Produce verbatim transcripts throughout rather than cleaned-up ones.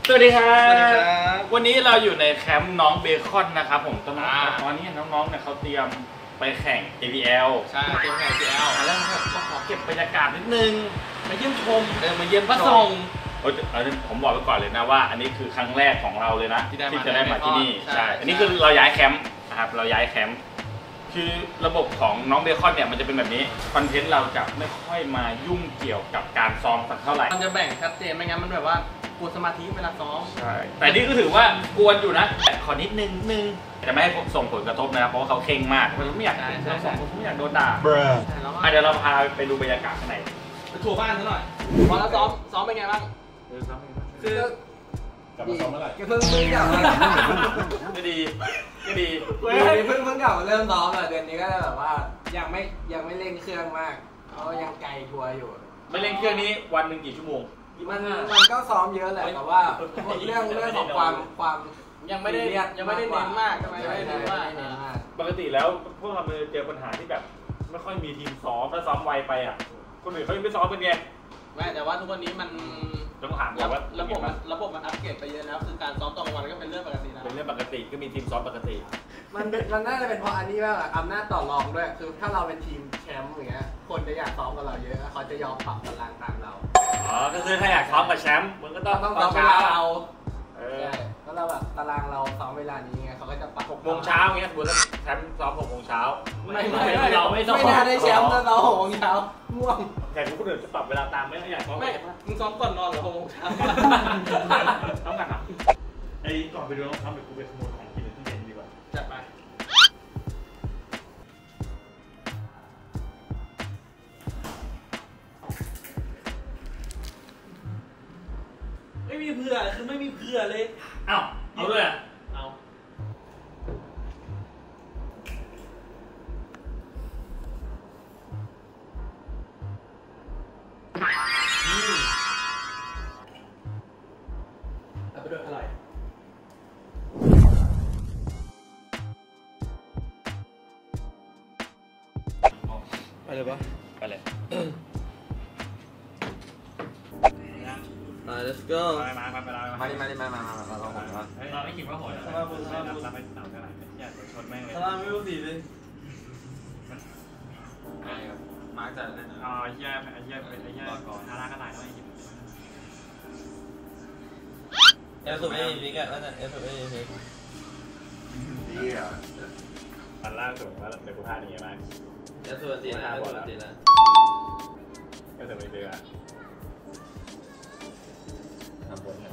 สวัสดีครับวันนี้เราอยู่ในแคมป์น้องเบคอนนะครับผมตอนนี้น้องๆเนี่ยเขาเตรียมไปแข่ง เอ พี แอลใช่เตรียมแข่ง เอ พี แอลแล้วก็ขอเก็บบรรยากาศนิดนึงมาเยี่ยมชมเดินมาเยี่ยมพระทรงผมบอกไปก่อนเลยนะว่าอันนี้คือครั้งแรกของเราเลยนะที่จะได้มาที่นี่ใช่อันนี้คือเราย้ายแคมป์นะครับเราย้ายแคมป์คือระบบของน้องเบคอนเนี่ยมันจะเป็นแบบนี้คอนเทนต์เราจะไม่ค่อยมายุ่งเกี่ยวกับการซ้อมสักเท่าไหร่มันจะแบ่งชัดเจนไม่งั้นมันแบบว่ากวนสมาธิเวลาซ้อมใช่แต่นี่ก็ถือว่ากวนอยู่นะแต่ขอนิดนึงนึงจะไม่ให้ส่งผลกระทบนะเพราะว่าเขาเข่งมากเราไม่อยากเราสองคนไม่อยากโดนด่าเดี๋ยวเราพาไปดูบรรยากาศข้างในไปทัวร์บ้านซะหน่อยพอแล้วซ้อมซ้อมเป็นไงบ้างคือกลับมาซ้อมเมื่อไหร่เพิ่งเพิ่งกลับมาก็ดีก็ดีเพิ่งเพิ่งกลับมาเริ่มซ้อมอ่ะเดือนนี้ก็แบบว่ายังไม่ยังไม่เร่งเครื่องมากเพราะยังไกลทัวร์อยู่ไม่เร่งเครื่องนี้วันหนึ่งกี่ชั่วโมงมันมันก็ซ้อมเยอะแหละแต่ว่าเรื่องเรื่องของความความยังไม่ได้ยังไม่ได้เน้นมากทำไมไม่ได้เน้นมากปกติแล้วพวกเราเจอปัญหาที่แบบไม่ค่อยมีทีมซ้อมถ้าซ้อมไวไปอ่ะคนอื่นเขาไม่ซ้อมกันไงไม่แต่ว่าทุกวันนี้มันต้องถามก่อนว่าระบบระบบมันอัปเกรดไปเยอะแล้วคือการซ้อมตอนกลางวันก็เป็นเรื่องปกตินะเป็นเรื่องปกติก็มีทีมซ้อมปกติมันมันน่าจะเป็นเพราะอันนี้ว่าอำนาจต่อรองด้วยคือถ้าเราเป็นทีมแชมป์อย่างเงี้ยคนจะอยากซ้อมกับเราเยอะเขาจะยอมปรับตารางตามเราอ๋อก็คือถ้าอยากซ้อมกับแชมป์มันก็ต้องต้องซ้อมเวลาเราเออเพราะเราแบบตารางเราซ้อมเวลานี้ไงเขาก็จะปรับหกโมงเช้าเงี้ยสมมติแชมป์ซ้อมหกโมงเช้าไม่ไม่เราไม่ซ้อมไม่น่าได้แชมป์แล้วเราหกโมงเช้าง่วงแต่ทุกคนอื่นจะปรับเวลาตามไม่อยากซ้อมไม่มึงซ้อมก่อนนอนหรือหกโมงเช้าซ้อมกันอ่ะไอ้ก่อนไปดูน้องทำเดี๋ยวกูไปขโมยของกินในตู้เย็นดีกว่าจัดไปไม่มีเผื่อคือไม่มีเผื่อเลยอ้าวเอาด้วยอ่ะเอาเอาไปด้วยอร่อยไปเลยปะไปเลยมา let's go มามามามาดิมาดิมามามามาลองผมก่อนเราไม่คิดว่าโหดเราไม่เราไม่ต่ำเท่าไหร่อยากชนแม่งเลยเราไม่รู้สิเลยมาร์กจัดเลยอ๋อเฮียไอ้เฮียไอ้เฮียก่อนฮาร่าก็ตายแล้วไอ้หินเอลสุดไม่มีพิกอะนั่นน่ะเอลสุดไม่มีพิกดีอ่ะอันล่าสุดว่าเป็นผู้พาดีไหมเอลสุดตีนะเอลสุดตีนะเอลสุดไม่ดีอ่ะทำบนกัน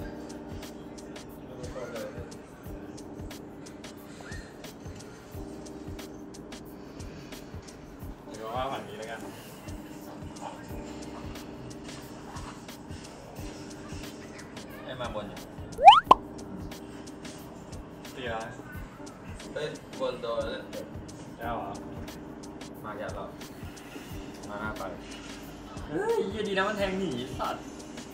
เดี๋ยวว่าฝั่งนี้แล้วกันให้มาบนอยู่ตีอะไรเฮ้ยบนโดนเลยเจ้าเหรอมาแกเรามาหน้าไปเฮ้ยยี่ดีนะมันแทงหนีสัตว์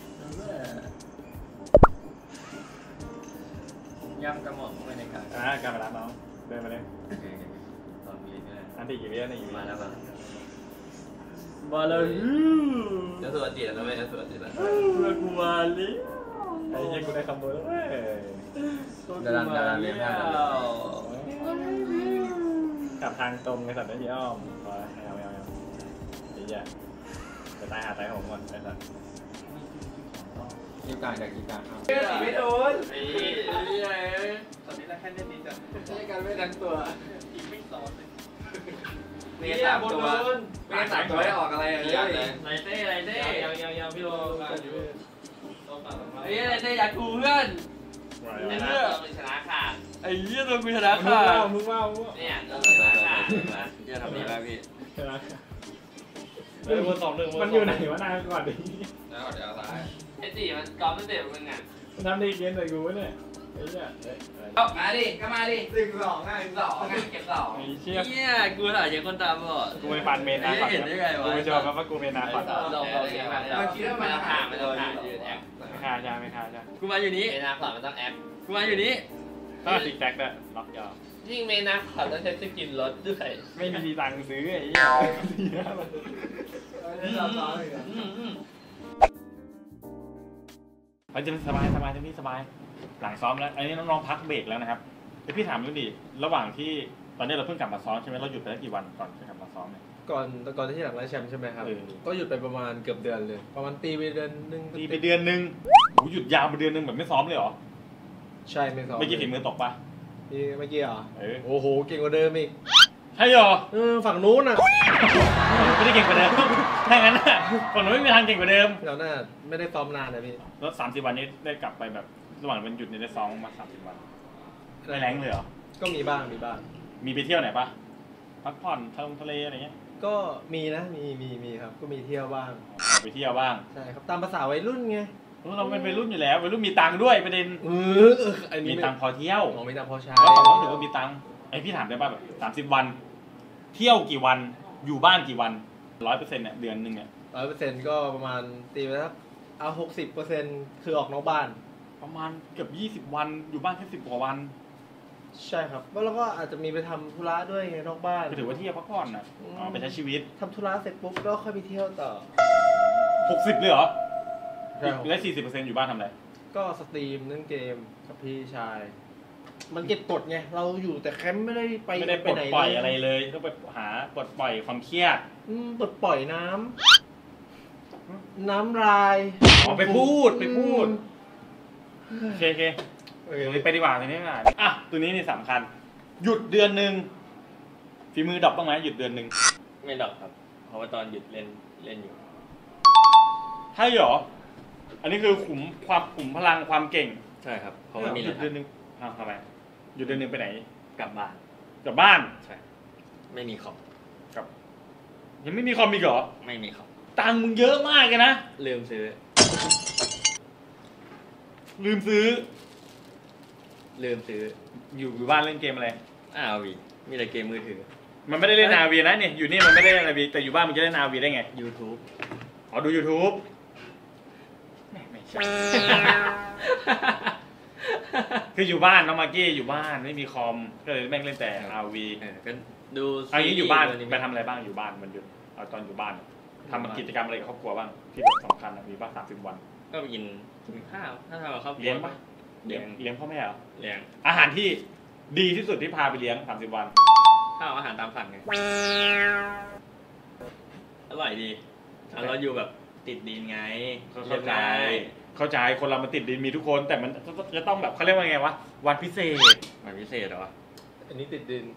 ย่ำกระหม่อมเข้าไปในกาอ่าการมารับน้องเดินมาเลยตอนนี้ก็อันที่กี่วิอันที่กี่วิมาแล้วมามาแล้วจะสวัสดีแล้วไม่จะสวัสดีแล้วมากูมาเลยไอ้ยี่กูได้คำโบแล้วเว้ยดาราดาราเลี้ยงกลับทางตรงไอ้สัตว์ได้ที่อ้อมพอเอาเอาเอาไอ้ยี่จะตายหาตายของก่อนไอ้สัตว์กีการกับกีการครับไม่โดนไอ้ไอ้ตอนนี้เราแค่เล่นนิดเดียวใช้การไม่ดังตัวอีกไม่ซ้อนเลยเมย์สามตัวเมย์สามตัวได้ออกอะไรอะไรไรเต้ไรเต้ยังยังยังพี่โอไอ้ไรเต้อยากกูเพื่อนไอ้เพื่อนชนะขาดไอ้เหี้ยตัวกูชนะขาดมึงว่ามึงว่าเนี่ยชนะขาดเหี้ยทำดีมากพี่ชนะเฮ้ยวนสองหนึ่งมันอยู่ไหนวะนานก่อนดิแล้วเดี๋ยวซ้ายไอ้จีมันกอล์ฟตั้งแต่มึงอ่ะมันทำดีเกินใส่กูเนี่ยไอ้เนี่ยเอามาดิก็มาดิหนึ่งสองง่ายหนึ่งสองเก็บสองเหี้ยกูถ่ายเยอะคนตามบ่กูไปฟันเมนนาก่อนเห็นได้ไงวะกูไปชอบว่ากูเมนนาก่อนเราเราเสียมาเราคิดว่ามันผ่านมันจะผ่านยืนแอปไม่ค่าใช่ไม่ค่าใช่กูมาอยู่นี้เมนาผ่านมันต้องแอปกูมาอยู่นี้ก็ซิกแซกด้วยล็อกยาวยิ่งเมนาผ่านต้องใช้สกินรถด้วยไม่มีตังค์ซื้อไอ้เหี้ยมันจะสบายสบายตรงนี้สบายหลังซ้อมแล้วอันนี้น้องๆพักเบรกแล้วนะครับแต่พี่ถามดูดิระหว่างที่ตอนนี้เราเพิ่งกลับมาซ้อมใช่ไหมเราหยุดไปแล้วกี่วันก่อนจะกลับมาซ้อมเนี่ยก่อนก่อนที่หลังได้แชมป์ใช่ไหมครับเออก็หยุดไปประมาณเกือบเดือนเลย ประมาณตีไปเดือนนึงตีไปเดือนนึงโอ้หยุดยาวไปเดือนนึงแบบไม่ซ้อมเลยเหรอใช่ไม่ซ้อมไม่กี่ฝีมือตกปะนี่เมื่อกี้เหรอเออโอ้โหเก่งกว่าเดิมอีกใช่เหรอเออฝั่งนู้นอ่ะไม่ได้เก่งกว่าเดิมถ้างั้นน่ะฝั่งนู้นไม่มีทางเก่งกว่าเดิมเราน่าไม่ได้ซ้อมนานนะพี่แล้วสามสิบวันนี้ได้กลับไปแบบระหว่างวันหยุดเนี่ยได้ซ้อมมาสามสิบวันไม่แรงเลยเหรอก็มีบ้างมีบ้างมีไปเที่ยวไหนปะพักผ่อนทะเลทะเลอะไรเงี้ยก็มีนะมีมีมีครับก็มีเที่ยวบ้างออกไปเที่ยวบ้างใช่ครับตามภาษาวัยรุ่นไงเราเป็นวัยรุ่นอยู่แล้ววัยรุ่นมีตังค์ด้วยประเด็นเออเอออันนี้มีตังค์พอเที่ยวมองไม่ตังค์พอใช้แล้วเขาถือว่ามีตังค์ไอพี่ถามได้ป่ะแบบสามสิบวัน เที่ยวกี่วันอยู่บ้านกี่วันร้อยเปอร์เซ็นต์เนี่ยเดือนหนึ่งเนี่ยร้อยเปอร์เซ็นต์ก็ประมาณตีไปแล้วเอาหกสิบเปอร์เซ็นต์คือออกนอกบ้านประมาณเกือบยี่สิบวันอยู่บ้านแค่สิบกว่าวันใช่ครับแล้วก็อาจจะมีไปทำธุระด้วยไงนอกบ้านก็ถือว่าเที่ยวพักผ่อนนะอ๋อไปใช้ชีวิตทำธุระเสร็จปุ๊บก็ค่อยไปเที่ยวต่อหกสิบเลยเหรอใช่ครับแล้วสี่สิบเปอร์เซ็นต์อยู่บ้านทำอะไรก็สตรีมเล่นเกมกับพี่ชาย มันเก็บกดไงเราอยู่แต่แคมป์ไม่ได้ไปไม่ได้ปลดหนปล่อยอะไรเลยต้องไปหาปลดปล่อยความเครียดอืมปลดปล่อยน้ำน้ำลายอ๋อไปพูดไปพูดโอเคโอเคเออไปดีกว่าตัวนี้ดีกว่าอ่ะตัวนี้นี่สำคัญ หยุดเดือนหนึ่งฝีมือดรอปบ้างไหมหยุดเดือนหนึ่งไม่ดอกครับ เพราะว่าตอนหยุดเล่นเล่นอยู่ใช่เหรออันนี้คือขุมความขุมพลังความเก่งใช่ครับเพราะว่ามีหอะไรยุดเดือนหนึ่งอ้าวทำไมหยุดเดือนหนึ่งไปไหนกลับบ้านกลับบ้านใช่ไม่มีคอมกับยังไม่มีคอมอีกเหรอไม่มีคอมตังค์มึงเยอะมากเลยนะลืมซื้อลืมซื้อลืมซื้ออยู่อยู่บ้านเล่นเกมอะไรอ้าววีมีแต่เกมมือถือมันไม่ได้เล่นนาวีนะเนี่ยอยู่นี่มันไม่ได้เล่นนาวีแต่อยู่บ้านมันจะเล่นนาวีได้ไง YouTube อ๋อดู YouTube ไม่ไม่ใช่ คืออยู่บ้านน้องมากกี้อยู่บ้านไม่มีคอมก็เลยแม่งเล่นแต่ อาร์ วีเออก็ดูอันนี้อยู่บ้านซีรีส์ไปทำอะไรบ้างอยู่บ้านมันหยุดเอาตอนอยู่บ้านทำกิจกรรมอะไรกับครอบครัวบ้างที่แบบสำคัญอะมีบ้างสามสิบวันก็ไปกินกินข้าวถ้าทำกับครอบครัวเลี้ยงปะเลี้ยงเลี้ยงพ่อแม่เหรอเลี้ยงอาหารที่ดีที่สุดที่พาไปเลี้ยงสามสิบวันข้าวอาหารตามสั่งไงอร่อยดีแล้วเราอยู่แบบติดดินไงเข้าใจเข้าใจคนเรามันติดดินมีทุกคนแต่มันจะต้องแบบเขาเรียกว่าไงวะวันพิเศษมันพิเศษเหรออันนี้ติดดิน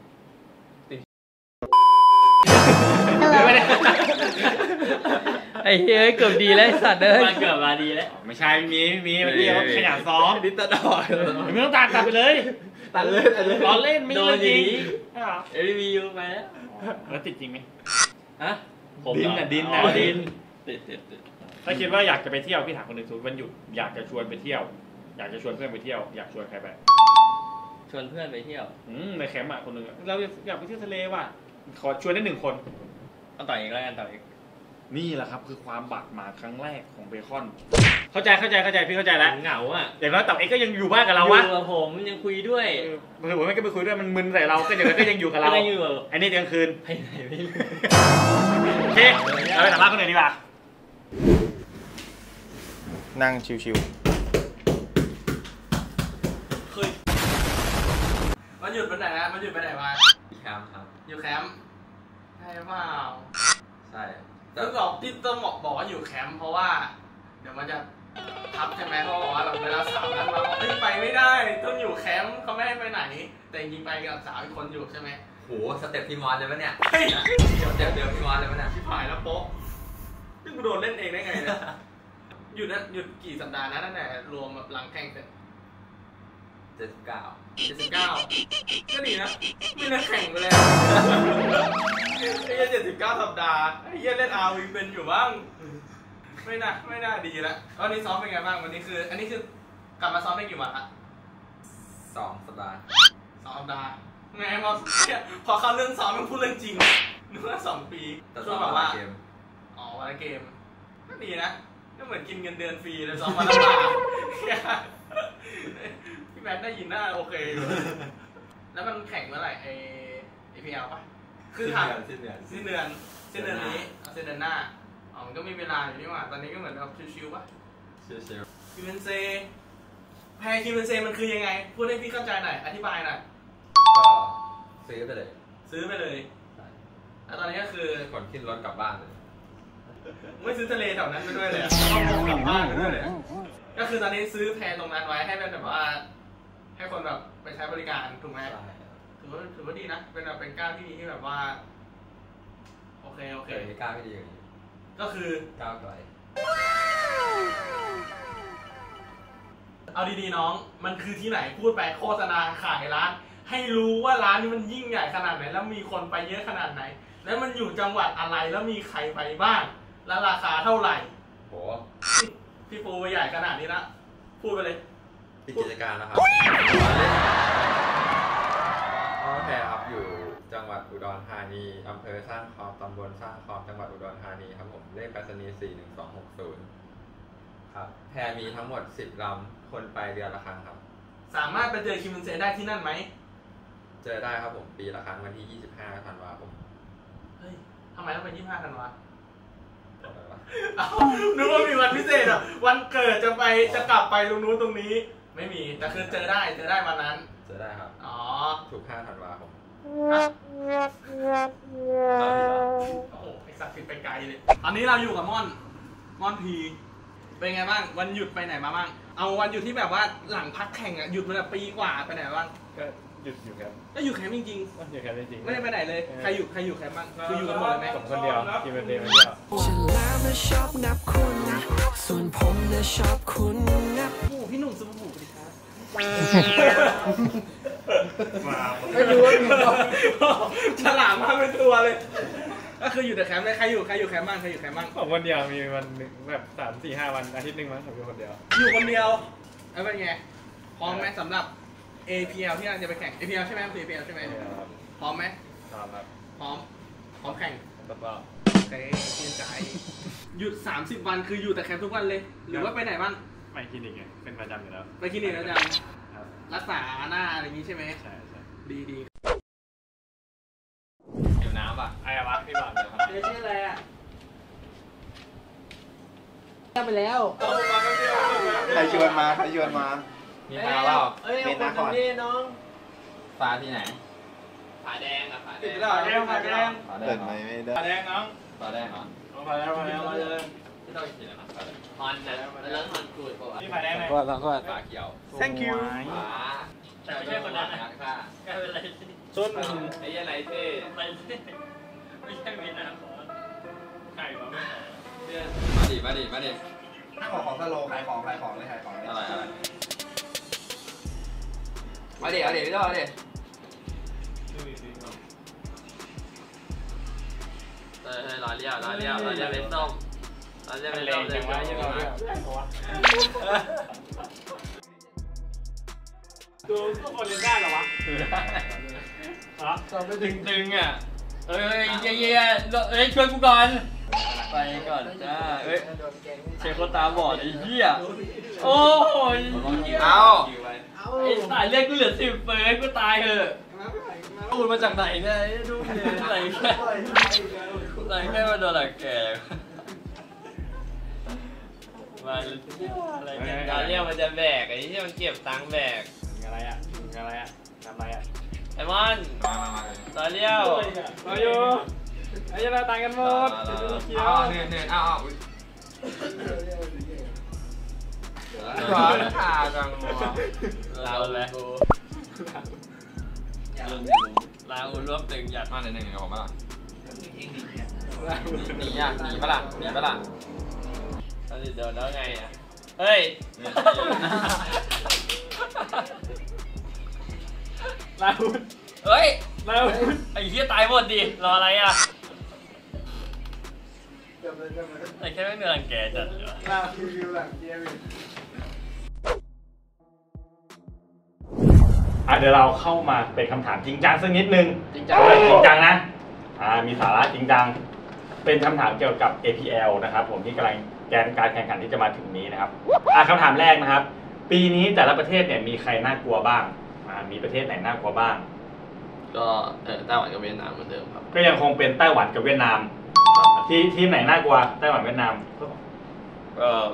ไม่ได้ไอ้เฮ้ยเกือบดีแล้วไอ้สัตว์เอ้ยมาเกือบมาดีแล้วไม่ใช่ไม่มีไม่มีเมื่อกี้เขาขยันซ้อมอันนี้ตัดออกไม่ต้องตัดตัดไปเลยตัดเลยตัดเลยล้อเล่นไม่โดเล่นนอจย่าริงงนี้ใช่เหรอเอรีวิวไปแล้วแล้วติดจริงไหมฮะผมดินเหรอน่ะดินอ๋น่ะอดินติดติดติดถ้าคิดว่าอยากจะไปเที่ยวพี่ถามคนหนึ่งสมมติวันหยุดอยากจะชวนไปเที่ยว อยากจะชวนเพื่อนไปเที่ยวอยากชวนใครไปชวนเพื่อนไปเที่ยวอืมในแคมป์อ่ะคนหนึ่งอะเราอยากไปเที่ยวทะเลว่ะขอชวนได้หนึ่งคนเอาต่ออีกแล้วกันต่ออีกนี่แหละครับคือความบาดหมางครั้งแรกของเบคอน เข้าใจเข้าใจเข้าใจพี่เข้าใจแล้วเหงาอ่ะอย่างน้อยเต่าเอ็กก็ยังอยู่บ้านกับเราอวะยู่กับผมยังคุยด้วยเออเผื่อไม่ก็ไปคุยด้วยมันมึนใส่เราก็อย่างน้อยก็ยังอยู่กับเราก็ยังอยู่กับอันนี้เที่ยงคืนไปไหนไม่รู้โอเคเราไปสัมภาษณ์คนอื่นดีกว่านั่งชิวมันหยุดวันไหนนะมันหยุดไปไหนมาแคมป์ครับอยู่แคมป์ใช่เปล่าใช่แต่ต้องบอกที่ต้องบอกบอกว่าอยู่แคมป์เพราะว่า เดี๋ยวมันจะทับใช่ไหมเขาบอกว่าแบบเวลาสาวนั้นมาบอกเฮ้ยไปไม่ได้ต้องอยู่แคมป์เขาไม่ให้ไปไหน แต่จริงๆไปกับสาวอีกคนอยู่ใช่ไหมโหสเต็ปทีมวอนเลยปะเนี่ยเฮ้ยสเต็ปเดิมทีมวอนเลยปะเนี่ยชิบหายแล้วโป๊ะนี่กูโดนเล่นเองได้ไงเนี่ยหยุดนะหยุดกี่สัปดาห์นะตั้งแต่รวมแบบหลังแข่งเสร็จเจ็ดสิบเก้าเจ็ดสิบเก้าก็ดีนะไม่น่าแข่งไปเลยไอ้เหี้ยเจ็ดสิบเก้าสัปดาห์ไอ้เหี้ยเล่นอาวีเป็นอยู่บ้างไม่น่าไม่น่าดีแล้ววันนี้ซ้อมเป็นไงบ้างวันนี้คือ อันนี้คือกลับมาซ้อมได้กี่วันละสองสัปดาห์สองสัปดาห์ไงพอเนี่ยพอเข้าเรื่องซ้อมมันพูดเรื่องจริงนึกว่าสองปีแต่ช่ซ้วอง มแบบมาว่าเกมอ๋อวันละเกมก็ดีนะก็เหมือนกินเงินเดือนฟรีเลยซ้อมวันละบาทพี่แมทได้ยินหน้าโอเคอยู่แล้วมันแข่งเมื่อไหร่ไอไอพีเอลปะคือถามสิ้นเดือนสิ้นเดือนสิ้นเดือนนี้เอาสิ้นเดือนหน้าอ๋อมันก็มีเวลาอยู่นี่หว่าตอนนี้ก็เหมือนแบบชิวๆปะเชียวคิมเบนเซแพรคิมเบนเซมันคือยังไงพูดให้พี่เข้าใจหน่อยอธิบายหน่อยก็ซื้อไปเลยซื้อไปเลยแล้วตอนนี้ก็คือคนขึ้นรถกลับบ้านเลยไม่ซื้อทะเลแถวนั้นไปด้วยเลยต้องมองกลับบ้านไปด้วยเลยก็คือตอนนี้ซื้อแพรตรงนั้นไว้ให้เป็นแบบว่า ให้คนแบบไปใช้บริการถูกไหมถือว่าถือว่าดีนะเป็นแบบเป็นก้าวที่ดีที่แบบว่าโอเคโอเคเคยกล้าไม่ดีอย่างนี้ก็คือก้าวไกลเอาดีๆน้องมันคือที่ไหนพูดไปโฆษณาขายร้าน ให้รู้ว่าร้านนี้มันยิ่งใหญ่ขนาดไหนแล้วมีคนไปเยอะขนาดไหน แล้วมันอยู่จังหวัดอะไรแล้วมีใครไปบ้างแล้วราคาเท่าไหร่โหพี่ปูไปใหญ่ขนาดนี้นะพูดไปเลยปิดกิจการนะครับพ่อแพรครับอยู่จังหวัดอุดรธานีอำเภอสร้างคอมตำบลสร้างคอมจังหวัดอุดรธานีครับผมเลขไปรษณีย์สี่หนึ่งสองหกศูนย์ครับแพรมีทั้งหมดสิบลำคนไปเดือนละครั้งครับสามารถไปเจอคิมเบนเซได้ที่นั่นไหมเจอได้ครับผมปีละครั้งวันที่ยี่สิบห้าธันวาคมเฮ้ยทำไมต้องเป็นยี่สิบห้าธันวาเอ้านึกว่ามีวันพิเศษอ่ะวันเกิดจะไปจะกลับไปตรงนู้นตรงนี้ ไม่มีแต่คือเจอได้เจอได้วันนั้นเจอได้ครับอ๋อถูกห้าธันวาคมโอ้โหไอสัตว์ผิดไปไกลเลยตอนนี้เราอยู่กับม่อนม่อนพีเป็นไงบ้างวันหยุดไปไหนมาบ้างเอาวันหยุดที่แบบว่าหลังพักแข่งอ่ะหยุดมาแบบปีกว่าไปไหนบ้างก็หยุดอยู่ครับก็อยู่แคมป์จริงอยู่แค่จริงๆไม่ได้ไปไหนเลยใครอยู่ใครอยู่แคมป์บ้างคืออยู่กันหมดเลยไหมผมคนเดียวกินเป็นเดย์มาเที่ยวฉันแล้วนะชอบนับคุณ ส่วนผมนะชอบคุณนับโอ้พี่หนุ่มซุปเปอร์บูสวัสดีครับไม่รู้ว่ามีก็ฉลามมาเป็นตัวเลย ก็คืออยู่แต่แคมป์เลยใครอยู่ใครอยู่แคมป์บ้างใครอยู่แคมป์บ้างผมคนเดียวมีวันหนึ่งแบบสามสี่ห้าวันอาทิตย์หนึ่งมั้งผมอยู่คนเดียวอยู่คนเดียวแล้วเป็นไงพร้อมไหมสำหรับ เอ พี แอล ที่เราจะไปแข่ง เอ พี แอล ใช่ไหมคือ เอ พี แอล ใช่ไหมพร้อมไหมครับครับพร้อมพร้อมแข่งแล้วก็โอเคชื่นใจหยุดสามสิบวันคืออยู่แต่แคมป์ทุกวันเลย หรือว่าไปไหนบ้างไม่คลินิกไงเป็นประจำอยู่แล้วไปคลินิกแล้วจังครับรักษาหน้าอะไรอย่างนี้ใช่ไหมใช่ใช่ดีดีอยู่น้ำป่ะไอ้วะพี่บอลเดี๋ยวครับเจ๊ชื่ออะไรอ่ะไปแล้วใครชวนมาใครชวนมามีพาเปล่าเอ้ยเอาคนตรงนี้น้องฟ้าที่ไหนผาแดงอะผาแดติดงไปแล้วแดงมาแดงฟ้าแดเปิงดเหรไหมอไม่ได้แดงน้องฟ้าแดงเหรอมาแล้วมาแล้วมาเลยที่ต้องกินอะไรฟ้าแดงฮอนนะมันเริ่มฮอนกูดป่ะพี่ผ่าแดงไหมก็แล้วก็ฟ้าเขียว thank you ฟ้าแต่ไม่ใช่คนนั้นนะนักฆ่ากลายเป็นอะไรส้นไอ้ยันไรเท่ไรเท่ไม่ใช่มีนาขอไข่มาไม่เพื่อนมาดิมาดิมาดิถ้าของของสโลขายของขายของเลยขายของเลยอะไรอะไรมาดิเอาดิพี่โต้เอาดิเออรอเลี้ยวรอเลี้ยวรอเลี้ยวเป็นส้มรอเลี้ยวเป็นส้มเลยดูทุกคนเล่นได้เหรอวะก็ไม่ถึงตึงอ่ะเอ้ยเยี่ยเยี่ยเอ้ยช่วยกูก่อนไปก่อนจ้าเอ้ยเชฟคนตาบอดไอ้เหี้ยโอ้ยเอาไอ้สายเลือดกูเหลือสิบเปอร์กูตายเหอะพูดมาจากไหนเนี่ยดูเลยไหนแค่ไหนแค่มาโดนหลักแกมาอะไรเนี่ยเราเรียกมันจะแบกไอ้ที่มันเก็บตังค์แบกอะไรอ่ะอะไรอ่ะทำอะไรอ่ะไอ้มอนมามามาเลยตอนเลี้ยวมาอยู่ไอ้ยังไงต่างกันหมดเอาเอาเนินเนินเอาเอาอุ้ยร้อนขาจังวะลาอุเลยลาอุรวบตึงยัดมาหนึ่งหนึ่งกับผมป่ะล่ะหนีอ่ะหนีป่ะล่ะหนีป่ะล่ะตอนนี้โดนแล้วไงอ่ะเฮ้ยลาอุดเฮ้ยลาอุดไอ้เหี้ยตายหมดดิรออะไรอ่ะไอ้แค่ไม่เนินแกจัดเลยวะลาวิวหลังเกียร์อ่ะเดี๋ยวเราเข้ามาเป็นคำถามจริงจังสักนิดนึงจริงจังจริงจังนะอ่ามีสาระจริงจังเป็นคำถามเกี่ยวกับ เอ พี แอล นะครับผมที่กำลังแกนการแข่งขันที่จะมาถึงนี้นะครับอ่ะคำถามแรกนะครับ ปีนี้แต่ละประเทศเนี่ยมีใครน่ากลัวบ้างอ่ามีประเทศไหนน่ากลัวบ้างก็เออไต้หวันกับเวียดนามเหมือนเดิมครับก็ยังคงเป็นไต้หวันกับเวียดนามที่ทีมไหนน่ากลัวไต้หวันเวียดนามก็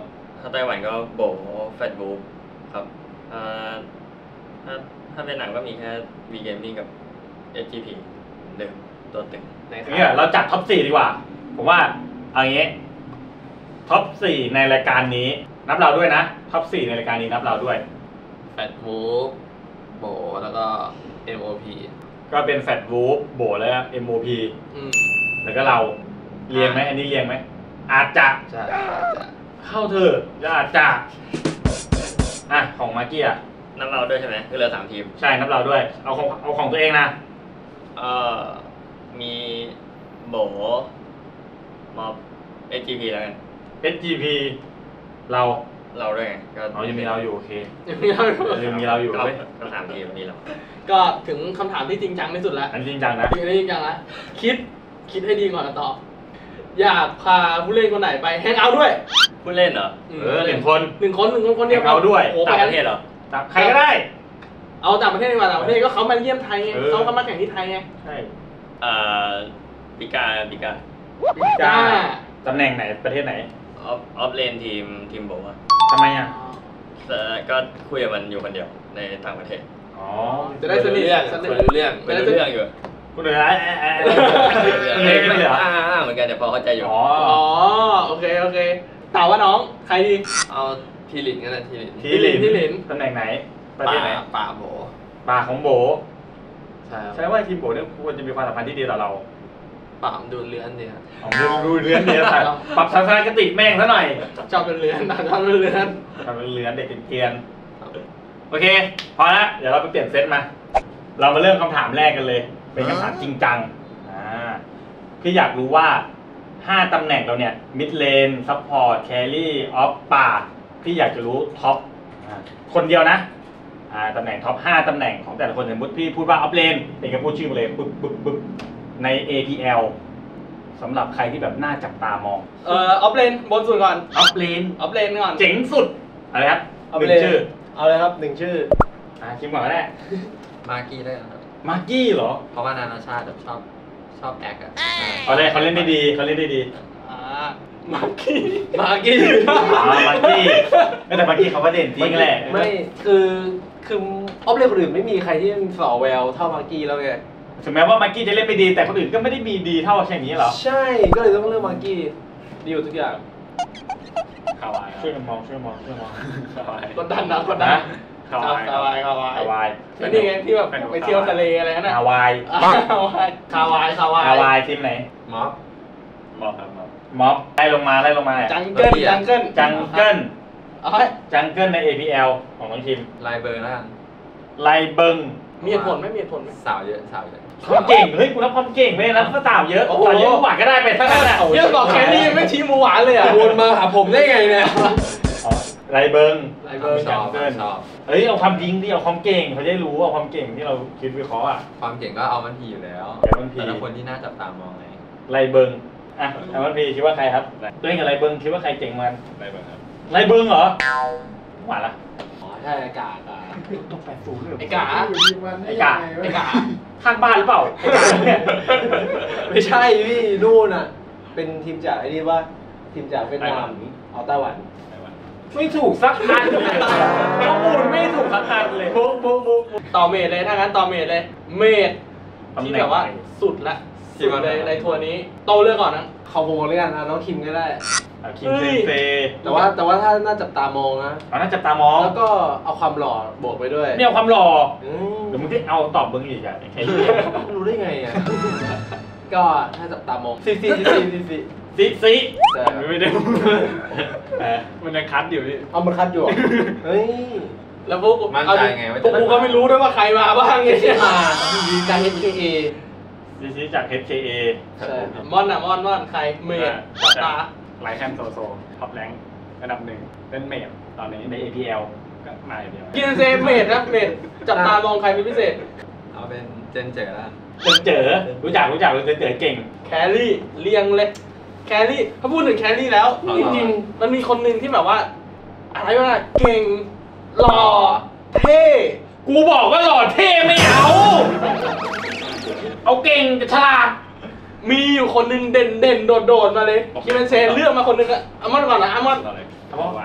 ถ้าไต้หวันก็โบแฟตบูครับถ้าถ้าถ้าเป็นหนังก็มีแค่ V Gaming กับ เอส จี พี เดิมตัวตึงเนี่ยเราจัดท็อปสี่ดีกว่าผมว่าเอางี้ท็อปสี่ในรายการนี้นับเราด้วยนะท็อปสี่ในรายการนี้นับเราด้วยแฟตมูฟโบแล้วก็ เอ็ม โอ พีก็เป็นแฟตวูฟโบแล้ว เอ็ม โอ พีอืมแล้วก็เราเรียงไหมอันนี้เรียงไหมอาจจะใช่จะเข้าเธอจะอาจจะอ่ะของมาร์กี้อ่ะนับเราด้วยใช่ไหมคือเหลือสามทีมใช่นับเราด้วยเอาของเอาของตัวเองนะเอ่อมีโบมอบ เอส จี พี แล้วกันเอส จี พี เราเราด้วยไงก็อ๋อยังมีเราอยู่โอเคยังไม่ได้ยังมีเราอยู่ก็เว้ยก็สามทีมมีเราก็ถึงคำถามที่จริงจังที่สุดแล้วอันนี้จริงจังนะจริงๆจริงจังแล้วคิดคิดให้ดีก่อนจะตอบอยากพาผู้เล่นคนไหนไปแฮงเอาท์ด้วยผู้เล่นเหรอเออหนึ่งคนหนึ่งคนหนึ่งคนคนเดียวแฮงเอาท์ด้วยโอ้โหต่างไปประเทศเหรอใครก็ได้เอาต่างประเทศดีกว่าต่างประเทศก็เขามาเยี่ยมไทยไงเออเขาก็มาแข่งที่ไทยไงใช่เอ่อปิกาปิกาจ้าตำแหน่งไหนประเทศไหนออฟออฟเลนทีมทีมโบอะทำไมอ่ะแต่ก็คุยกับมันอยู่คนเดียวในต่างประเทศอ๋อจะได้สนิทสนิทคุยรู้เรื่องคุยรู้เรื่องอยู่กูเหนือไอ้ไอ้ไอ้ไอ้ไม่เหลืออ่าๆเหมือนกันแต่พอเข้าใจอยู่อ๋ออ๋อโอเคโอเคเต่าว่าน้องใครดีเอาทีลินก็ได้ทีลินทีหลินทีหลินตำแหน่งไหน ประเทศไหนป่าโบป่าของโบใช่ครับใช่ว่าทีมโบเนี่ยควรจะมีความสัมพันธ์ที่ดีต่อเราป่ามดูเลื้อนดีครับอ๋อดูดูเรือนเนี่ยถ่ายปรับทัศนคติแม่งซะหน่อยชอบเป็นเรือนชอบเป็นเรือนทำเป็นเรือนเด็กเกรียนๆโอเค พอละเดี๋ยวเราไปเปลี่ยนเซตมา เรามาเริ่มคำถามแรกกันเลย เป็นคำถามจริงจังอ่าพี่อยากรู้ว่าห้าตำแหน่งเราเนี่ยมิดเลนซัพพอร์ตแครี่ออฟป่าพี่อยากจะรู้ท็อปคนเดียวนะอ่าตำแหน่งท็อปห้าตำแหน่งของแต่ละคนสมมติพี่พูดว่าออฟเลนเองก็พูดชื่อมาเลยบึ๊บบึ๊บบึ๊บใน เอ พี แอล สำหรับใครที่แบบน่าจับตามองเอ่อออฟเลนบนสุดก่อนออฟเลนออฟเลนก่อนเจ๋งสุดอะไรครับเอาหไปนึ่เลยงชื่อเอาเลยครับหนึ่งชื่ออ่าคิมก่อนก็ได้มาร์กี้ได้ครับมาร์กี้เหรอเพราะว่านานาชาติแบบชอบชอบแอคอะเขาได้เขาเล่นได้ดีเขาเล่นได้ดีอ่ามาร์กี้มาร์กี้อ๋อมาร์กี้ไม่แต่มาร์กี้เขาก็เด่นจริงแหละไม่คือคือออฟเลนคนอื่นไม่มีใครที่ฝ่อแววเท่ามาร์กี้แล้วไงถึงแม้ว่ามาร์กี้จะเล่นไม่ดีแต่คนอื่นก็ไม่ได้มีดีเท่าแค่นี้เหรอใช่ก็เลยต้องเลือกมาร์กี้ดีกว่าทุกอย่างข่าววายช่วยกันมองช่วยมองช่วยมองข่าววายกดดันนะกดดันข่าววายคาวายคาวายข่าววายแล้วนี่ไงที่แบบไปเที่ยวทะเลอะไรนั่นน่ะข่าววายคาวายคาวายคาวายข่าววายทีมไหนม็อบมอบครับมอบม็อบไล่ลงมาไล่ลงมาจังเกิลจังเกิลจังเกิลเอาให้จังเกิลใน เอ พี แอล ของน้องทีมไลเบอร์แล้วกันไลเบิงมีเหตุผลไหมมีเหตุผลไหมสาวเยอะสาวเยอะความเก่งเฮ้ยกูรับความเก่งไม่ได้รับก็ต่าวเยอะโอ้โหต่าวเยอะกว่าก็ได้ไปเท่านั้นแหละเยอะกว่าแครี่ไม่ชี้มูหวานเลยอ่ะวนมาหาผมได้ไงเนี่ยอ๋อไลเบิงไลเบิร์นชอบเกินชอบเฮ้ยเอาความจริงดิเอาความเก่งเขาจะได้รู้เอาความเก่งที่เราคิดวิเคราะห์อ่ะความเก่งก็เอามันทีอยู่แล้วเอามันทีแต่ละคนที่น่าจับตามองไงไลเบิงอ่ะเอาวันพีคิดว่าใครครับตัวเองกับไลเบิงคิดว่าใครเก่งมันได้ป่ะครับไลเบิงเหรอหวานละอ๋อใช่อากาศอ่ะต้องแปดศูนย์เลยไอ้กาไอ้กาไอ้กาข้างบ้านหรือเปล่าไอ้กาเนี่ยไม่ใช่พี่นู่นอ่ะ เป็นทีมจากไอ้นี่ว่าทีมจากเวียดนามเอาไต้หวันไม่ถูกสักอันเลยข้อมูลไม่ถูกสักอันเลยบุ๊กบุ๊กบุ๊กต่อเมดเลยถ้างั้นต่อเมดเลย เมดที่แบบว่าสุดละสุดเลยในทัวร์นี้โตเรื่องก่อนนะเขาโมงแล้วกันนะน้องคิมก็ได้อ่ะคิมเซนเซแต่ว่าแต่ว่าถ้าน่าจับตามองนะเอาน่าจับตามองแล้วก็เอาความหล่อบวกไปด้วยเนี่ยเอาความหล่ออืมเดี๋ยวมึงที่เอาตอบมึงอีกอ่ะไอ้เหี้ยรู้ได้ไงอ่ะ ก็ถ้าจับตามองซีซีซีซีซีซีซิซิใช่ไม่ได้เออมันยังคัดอยู่พี่เอามันคัดอยู่เหรอเฮ้ยแล้วพวกกูมั่นเอาใจดิไงว่าพวกกูก็ไม่รู้ด้วยว่าใครมาบ้างไงมาการเอชเคเอซิซิจาก เอช เค เอใช่มอนอ่ะมอนมอนใครเมดจับตาไลแคนโซโซท็อปแรงค์ระดับหนึ่งเล่นเมดตอนนี้ใน เอ พี แอล ก็มาอย่างเดียวกินเซเมดนะเมดจับตามองใครเป็นพิเศษเอาเป็นเจนเจอแล้วกันเจอเจอรู้จักรู้จักรู้จักเจอเก่งแครี่เรียงเลยแครี่ถ้าพูดถึงแครี่แล้วจริงๆมันมีคนหนึ่งที่แบบว่า อะไรวะเก่งหล่อเท่กูบอกว่าหล่อเท่ไม่เอา เอาเก่งกับฉลาดมีอยู่คนหนึ่งเด่นเด่นโดดโดดๆมาเลยคิมเบนเซนเลือกมาคนหนึ่งอะอามอนก่อนนะอามอนต่อเลยเพราะว่าหวานนะผม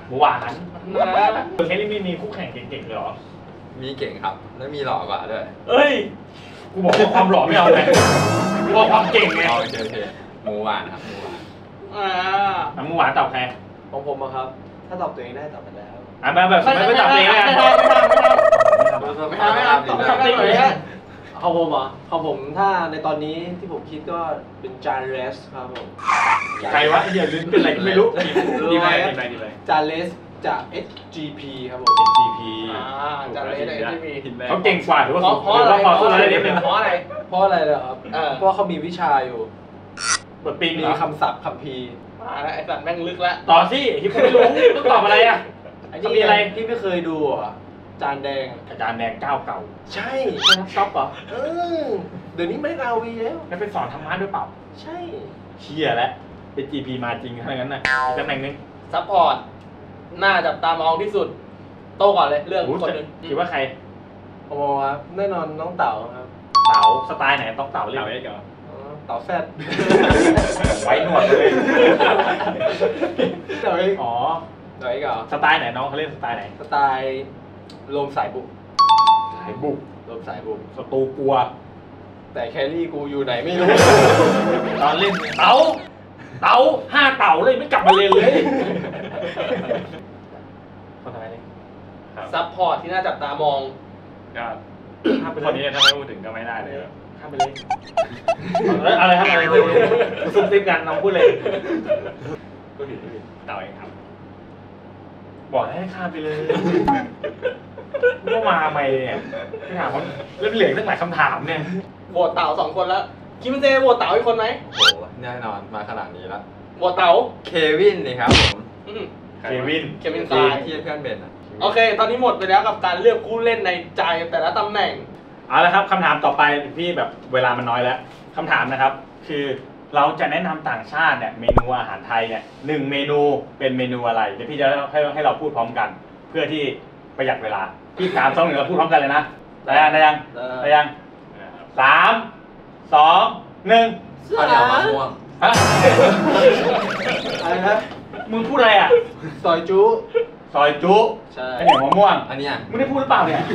หมูหวานคนแคลรี่ไม่มีคู่แข่งเก่งๆเลยเหรอมีเก่งครับ แล้วมีหล่อกว่าด้วยเอ้ยกูบอกว่าความหล่อไม่เอาเลยกูบอกความเก่งไงเอาโอเคโอเคหมูหวานครับหมูหวานอ่าน้ำหมูหวานตอบใครของผมอะครับ ถ้าตอบตัวเองได้ตอบไปแล้วอ่ะมาแบบไม่ไม่ตอบเองแล้วกันไม่ทำไม่ทำไม่ทำไม่ทำไม่ทำตอบไม่ได้เลยของผมเหรอของผมถ้าในตอนนี้ที่ผมคิดก็เป็นจานเรสครับผมใครวะอย่าลืมเป็นอะไรก็ไม่รู้ดีไปดีไปดีไปจานเรสจาก เอส จี พี ครับผมเอ็น จี พีอ่าจากเลสเลยที่มีเขาเก่งกว่าหรือว่าเพราะเพราะอะไรพอสู้อะไรนิดนึงเพราะอะไรเพราะอะไรเลยครับเออเพราะว่าเขามีวิชาอยู่เปิดปีนมีเหรอคำศัพท์คัมภีร์มาแล้วไอ้สัตว์แม่งลึกแล้วต่อสิที่ผมไม่รู้ต้องตอบอะไรอ่ะไอ้เขานี่มีอะไรที่ไม่เคยดูเหรอ่ะจานแดงอาจารย์แดงเก้าเก่าใช่ช็อปเหรอเออเดี๋ยวนี้ไม่เอาวีแล้วแล้วไปสอนธรรมะด้วยเปล่าใช่เชี่ยแล้ว เอ็น จี พี มาจริงถ้างั้นนะอีกตำแหน่งหนึงซัพพอร์ตน่าจับตามองที่สุด โตก่อนเลยเรื่องโอ้คนหนึ่งคิดว่าใครโอ้ครับแน่นอนน้องเต๋าครับเต๋าสไตล์ไหนต้องเต๋าเรียกอ๋อเต๋าแฟดไว้หนวดเลยเดี๋ยวอีกอ๋อเดี๋ยวอีกเหรอสไตล์ไหนน้องเขาเล่นสไตล์ไหนสไตล์ลมสายบุกสายบุกลมสายบุกสตูกลัวแต่แครี่กูอยู่ไหนไม่รู้ตอนเล่นเต๋าเต๋าห้าเต๋าเลยไม่กลับมาเรียนเลยคนอะไรเนี่ยครับซัพพอร์ตที่น่าจับตามองก็คนนี้ถ้าไม่พูดถึงก็ไม่ได้เลยข้ามไปเลยแล้วอะไรครับอะไรซุ่มซิมกันน้องพูดเลยก็ผิดผิดเต่าเองครับ บอกให้ข้ามไปเลยก็มาใหม่เนี่ยไม่ถามเขาเรื่องเหลืองตั้งหลายคำถามเนี่ยโหวตเต๋าสองคนแล้วคิดว่าเจโหวตเต๋าอีกคนไหมโหแน่นอนมาขนาดนี้แล้วโหวตเต๋าเควินนี่ครับผมอืมเควินเควินที่คายที่เพื่อนเบนอ่ะโอเค ตอนนี้หมดไปแล้วกับการเลือกผู้เล่นในใจแต่ละตำแหน่งเอาละครับคำถามต่อไปพี่แบบเวลามันน้อยแล้วคำถามนะครับ คือเราจะแนะนำต่างชาติเนี่ยเมนูอาหารไทยเนี่ยหนึ่งเมนูเป็นเมนูอะไรเดี๋ยวพี่จะให้ให้เราพูดพร้อมกัน เพื่อที่ประหยัดเวลาพี่สามสองหนึ่งเราพูดพร้อมกันเลยนะได้ยังได้ยังได้ยังสามสองหนึ่งข้าวเหนียวมะม่วงฮะอะไรนะมึงพูดอะไรอ่ะซอยจุซอยจุใช่ข้าวเหนียวมะม่วงอันเนี้ยมึงได้พูดหรือเปล่าเนี่ย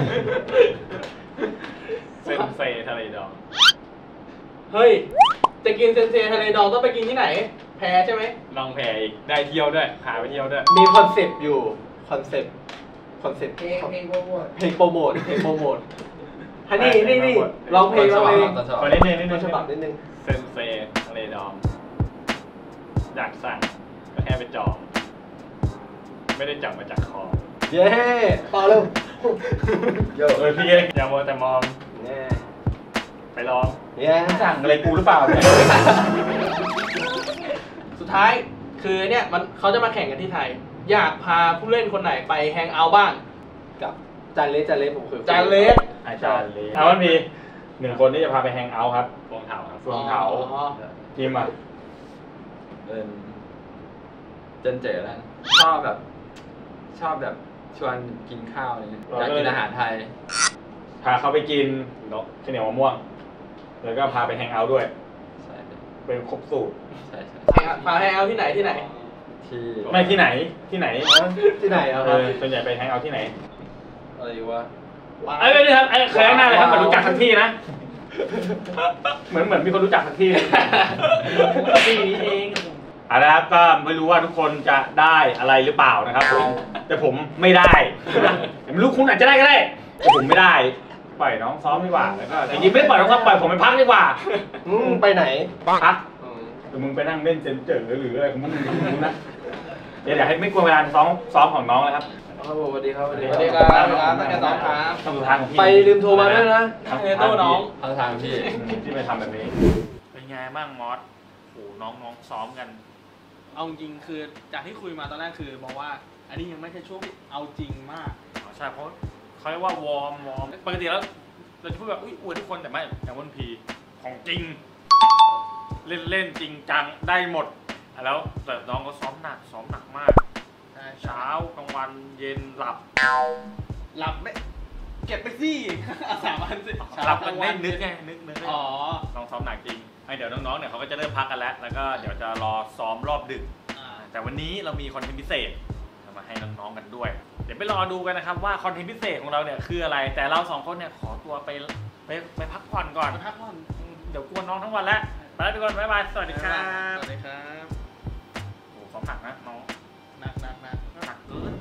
เซนเซทะเลดองเฮ้ย จะกินเซนเซทะเลดองต้องไปกินที่ไหน แพ้ใช่ไหมลองแผ่อีกได้เที่ยวด้วยพาไปเที่ยวด้วยมีคอนเซปต์อยู่คอนเซปต์คอนเซปต์เพลงเพลงโปรโมทเพลงโปรโมทเพลงโปรโมทฮันนี่นี่นี่ร้องเพลงร้องเพลงต้นฉบับขอนิดนึงนิดนึต้นงฉบับนิดนึงเซนเซทะเลดองอยากสั่งก็แค่ไปจองไม่ได้จับมาจากคอเย้ต่อเร็วโยเออพี่เองอย่ามัวแต่มองเย้ไปลองเย้สั่งอะไรกูหรือเปล่าเนี่ยสุดท้ายคือเนี่ยมันเขาจะมาแข่งกันที่ไทย อยากพาผู้เล่นคนไหนไปแฮงเอาท์บ้างกับจานเลสจานเลสผมเคยจานเลสอาจารย์เลยเอามันมีหนึ่งคนที่จะพาไปแฮงเอาท์ครับฟวงเถาครับฟวงเถาอ๋อทีมอ่ะเป็นเจนเจ๋อแล้วชอบแบบ ชอบแบบชวนกินข้าวอะไรเงี้ยอยากกินอาหารไทยพาเขาไปกินนกข้าวเหนียวมะม่วง แล้วก็พาไปแฮงเอาท์ด้วยใช่เป็นครบสูตรใช่ใช่แฮงพาแฮงเอาท์ที่ไหนที่ไหนที่ไม่ที่ไหนที่ไหนที่ไหนอะเอครับอส่วนใหญ่ไปแฮงเอาท์ที่ไหนอะไรวะไอ้ยนี่ครับไอ้เคยข้างหน้าเลยครับเหมือนรู้จักทั้งที่นะ เหมือนเหมือนมีคนรู้จักทั้งที่เลยที่นี้เองเอาละครับก็ไม่รู้ว่าทุกคนจะได้อะไรหรือเปล่านะครับผมแต่ผมไม่ได้แต่ไม่รู้คุณอาจจะได้ก็ได้แต่ผมไม่ได้ปล่อยน้องซ้อมดีกว่าแล้วก็จริงๆไม่ได้ปล่อยน้องซ้อมปล่อยผมไปพักดีกว่าอืมไปไหนพักอืมหรือมึงไปนั่งเล่นเซนเจอร์หรืออะไรของมึงมึงนะเดี๋ยวอยากให้ไม่กลัวเวลาซ้อมซ้อมของน้องเลยครับครับผมสวัสดีครับสวัสดีสวัสดีครับสวัสดีครับตั้งแต่ซ้อมครับทำสุดท้ายของพี่ไปลืมโทรมาด้วยนะทำเออโต้น้องทางทางพี่ที่ไปทำแบบนี้เป็นไงบ้างมอสโอ้น้องน้องซ้อมกันเอาจริงคือจากที่คุยมาตอนแรกคือมองว่าอันนี้ยังไม่ใช่ช่วงที่เอาจริงมากอ๋อใช่เพราะเขาเรียกว่าวอร์มวอร์มปกติแล้วเราจะพูดแบบอุ้ยอวดทุกคนแต่ไม่อย่างวันพีของจริง เล่นเล่นจริงจังได้หมดแล้วแต่น้องก็ซ้อมหนักซ้อมหนักมากเช้ากลางวันเย็นหลับหลับไม่เก็บไปสิ สามวันสิหลับกันไม่นึกไงนึกนึกอ๋อน้องซ้อมหนักจริงให้เดี๋ยวน้องๆเนี่ยเขาก็จะเริ่มพักกันแล้วแล้วก็เดี๋ยวจะรอซ้อมรอบดึกอ่าแต่วันนี้เรามีคอนเทนต์พิเศษเอามาให้น้องๆกันด้วย เดี๋ยวไปรอดูกันนะครับว่าคอนเทนต์พิเศษของเราเนี่ยคืออะไรแต่เราสองคนเนี่ยขอตัวไปไปไปพักผ่อนก่อนพักผ่อนเดี๋ยวกวนน้องทั้งวันแล้วไปแล้วทุกคนบ๊ายบายสวัสดีครับสวัสดีครับโอ้ของหนักนะน้องหนักหนักหนักหนักเกิน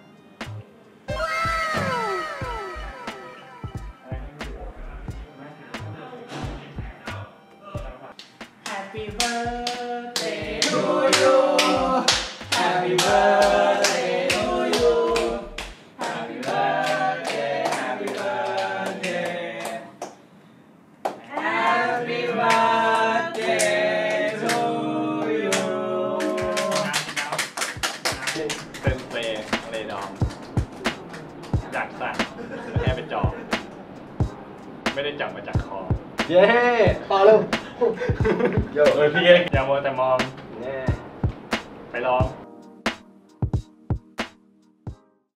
Happy birthday to you Happy birthday to you Happy birthday Happy birthday Happy birthday to you เป็นเพลงเลดองอยากสั่งแค่เป็นจองไม่ได้จับมาจากคอเย้ต่อเร็วเออพี่อย่ามัวแต่มองเย้ไปร้อง